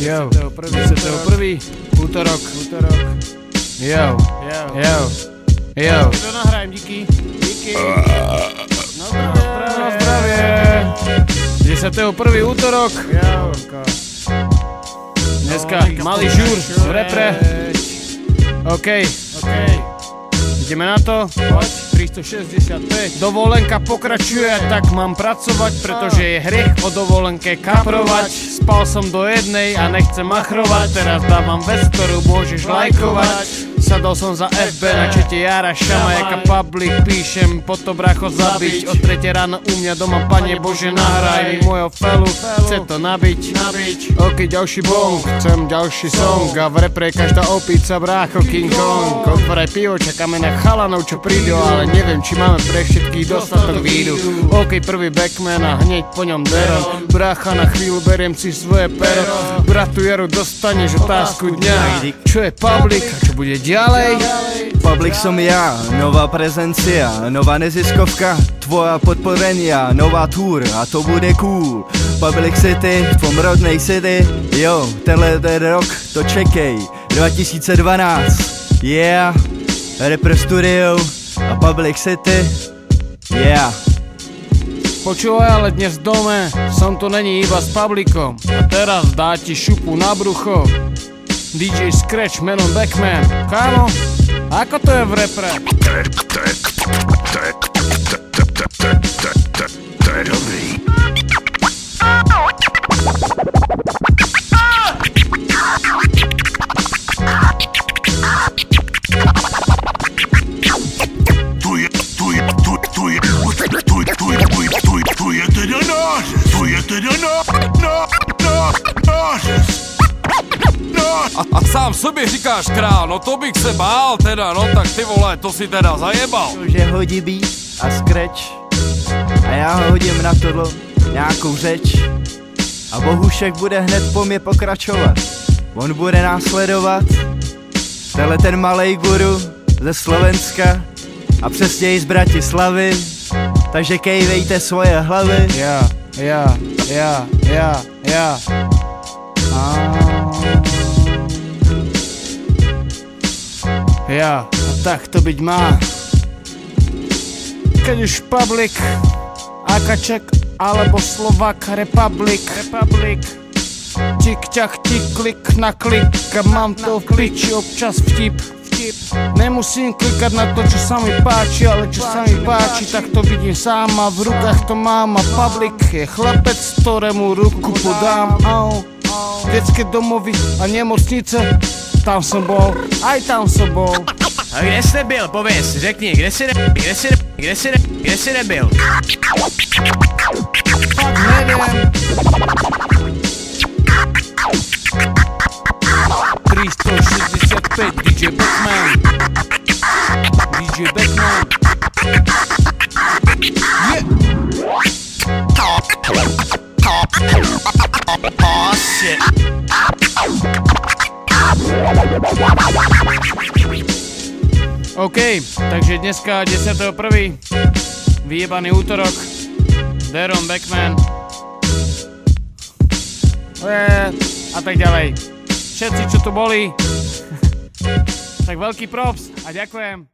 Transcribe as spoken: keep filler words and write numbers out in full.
Jo, desátého prvního útorok, útorok. Jo, jo, jo, jo. To nahrajem, díky. Díky. No zdravě. No zdravě. desátého prvního útorok. Jo. Dneska malý žur v repre. OK, OK. Ideme na to. tristošesťdesiatpäť. Dovolenka pokračuje, tak mám pracovať, pretože je hriech o dovolenke kaprovať. Spal som do jednej a nechcem machrovať. Teraz dávam vec, ktorú môžeš lajkovať. Sadol som za ef bé na čete Jara Šama, jaká public píšem, po to bracho zabiť. O tretie ráno u mňa doma, Pane Bože, nahraj mi mojho felu, chce to nabiť. Ok, ďalší bong, chcem ďalší song. A v repre každá opica, brácho King Kong. Otvoraj pivo, čakáme na chalanov, čo prídu, ale neviem, či máme pre všetkých dostatok vídu. Ok, prvý backman a hneď po ňom Deron. Brácha, na chvíľu beriem si svoje pero. Bratu Jaru, dostaneš otázku dňa. Čo je public a čo bude ďalej? Public som ja, nová prezencia, nová neziskovka, tvoja podporenia, nová tour a to bude cool. Public City, v tvom rodnej city, jo, tenhle ten rok to čekej, dva tisíce dvanásť, yeah, Repre Studio a Public City, yeah. Počúvaj, ale dnes v dome, som tu není iba s publikom, a teraz dá ti šupu na brucho. dý džej Scratch, menom Backman. Kámo, ako to je v repre? To je, to je, to je, to je, to je dobrý. Tu je, tu je, tu, tu je, tu, tu, tu, tu, tu je teda nářez, tu je teda ná, ná, ná, nářez. A, a sám sobě říkáš král, no to bych se bál teda, no tak ty vole, to si teda zajebal. Že hodí beat a scratch a já ho hodím na tohle nějakou řeč a Bohušek bude hned po mě pokračovat. On bude následovat, tenhle ten malej guru ze Slovenska a přesněji z Bratislavy, takže kejvejte svoje hlavy. Ja, ja, ja, ja, ja. Ja, a tak to byť má. Keď už public, Akaček alebo Slovak Republic, Republic. Tik ťak, tik klik na klik a mám to v piči občas vtip, vtip. Nemusím klikať na to, čo sa mi páči, ale čo sa mi páči, tak to vidím sám a v rukách to mám. A public je chlapec, ktorému ruku podám. Au. Detské domovy a nemocnice, tam som bol, aj tam som bol. A kde jsi nebyl, pověz, řekni, kde jsi nebyl, kde jsi nebyl, kde jsi nebyl, kde jsi nebyl. Fakt neviem. tristošesťdesiatpäť, dý džej Backman. dý džej Backman. Yeah. Oh shit. OK, takže dneska desátého prvního vyjebaný útorok, Deron Backman a tak ďalej. Všetci, čo tu boli, tak veľký props a ďakujem.